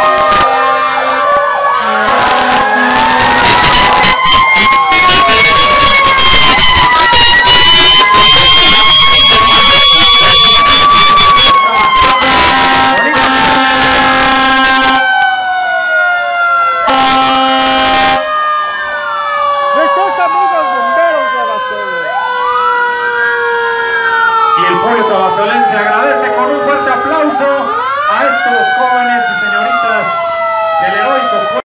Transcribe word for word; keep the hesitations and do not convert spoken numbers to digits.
Y el pueblo tabacolense agradece con un fuerte aplauso a estos jóvenes y señoritas del heroico pueblo.